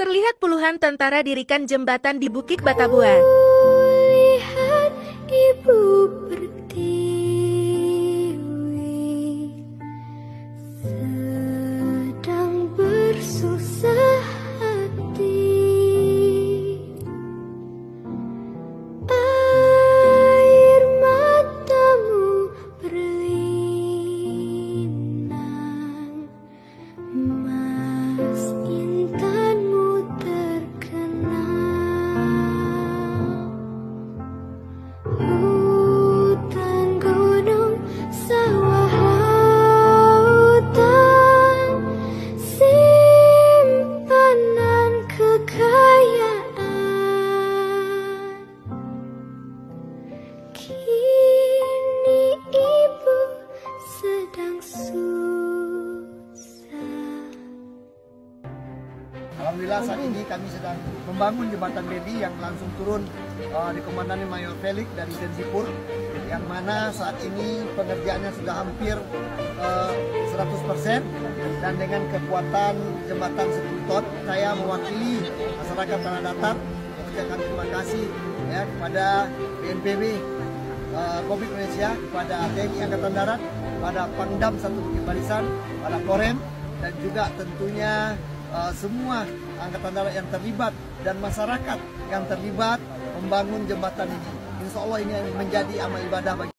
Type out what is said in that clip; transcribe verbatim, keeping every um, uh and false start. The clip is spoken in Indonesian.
Terlihat puluhan tentara dirikan jembatan di Bukit Batabuan. Lihat ibu pertiwi sedang bersusah hati. Air matamu berlinang, mas intanmu terkenang. Hutan, gunung, sawah, lautan, simpanan kekayaan. Kini ibu sedang susah. Alhamdulillah saat ini kami sedang membangun jembatan Bedi yang langsung turun uh, dikomandani Mayor Felix dari Tensipur, yang mana saat ini pengerjaannya sudah hampir uh, seratus persen, dan dengan kekuatan jembatan sepuluh ton, saya mewakili masyarakat Tanah Datar mengucapkan terima kasih ya kepada B N P B uh, Republik Indonesia, kepada T N I Angkatan Darat, pada Pangdam satu Bukit Barisan, pada Korem, dan juga tentunya Uh, semua angkatan darat yang terlibat dan masyarakat yang terlibat membangun jembatan ini. Insya Allah ini menjadi amal ibadah bagi